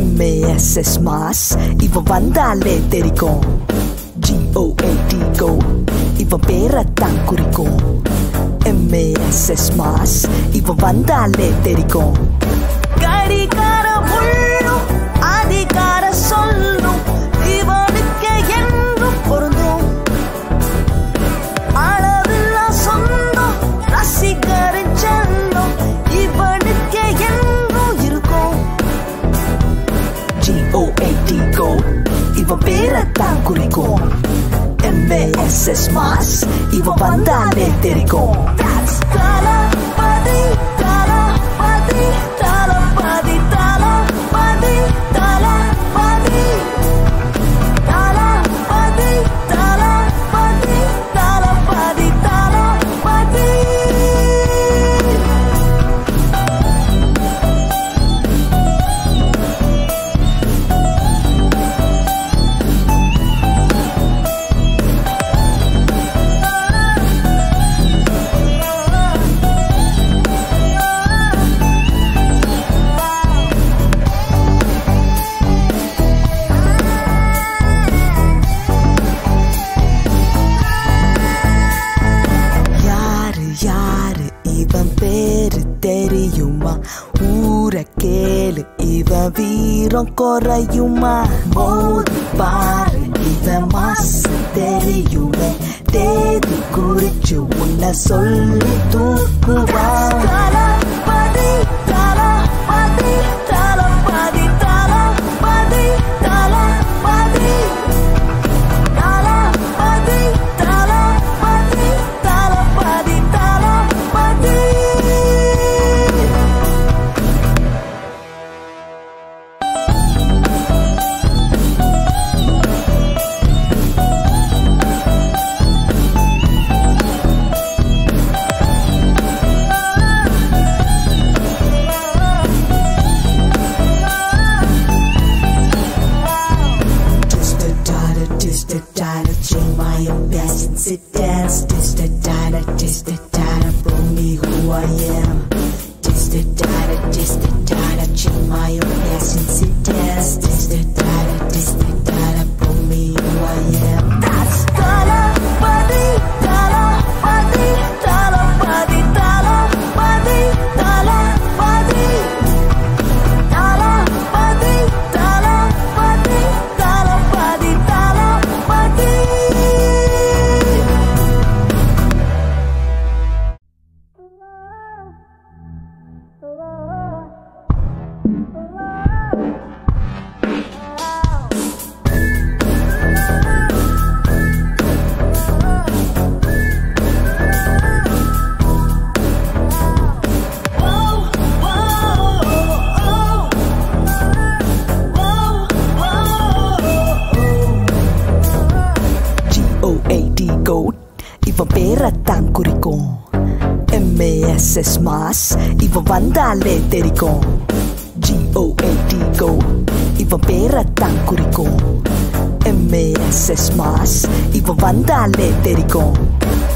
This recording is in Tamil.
MASS மாஸ் இவன் வந்தாலே தெரிக்கும். GOAT goat இவன் பேரத்தான் குறிக்கும். MASS மாஸ் இவன் வந்தாலே தெரிக்கும். கடிகார உள்ளும் அதிகார சொல்லும் இவனுக்கு என்றும் பொருந்தும். அளவில்லா சொந்தம் ரசிகரின் செல்லும் இவனுக்கு என்றும் இருக்கும். GOAT goat இவன் பேரத்தான் குறிக்கும். MASS மாஸ் இவன் வந்தாலே தெரிக்கும். தளபதி தளபதி தளபதி தளபதி தளபதி தளபதி தளபதி தளபதி தளபதி. தெரியுமா ஊர கேளு இவன் வீரம் குறையுமா. மோதி பாரு இவன் மாசு தெரியுமே. தேதி குறிச்சு உன்னை சொல்லி தூக்குவா. தளபதி தளபதி தளபதி தளபதி தளபதி தளபதி தளபதி தளபதி தளபதி. Sit dance, this the data, bro me who I am. This the data, change my own passion. Sit dance, this the data, bro me who I am. That's Talabadi, Talabadi, Talabadi, Talabadi, Talabadi, Talabadi, Talabadi, Talabadi, Talabadi. GOAT இவன் பேரத்தான் குறிக்கும். MASS மாஸ் இவன் வந்தாலே தெரிக்கும். GOAT goat இவன் பேரத்தான் குறிக்கும். MASS மாஸ் இவன் வந்தாலே தெரிக்கும்.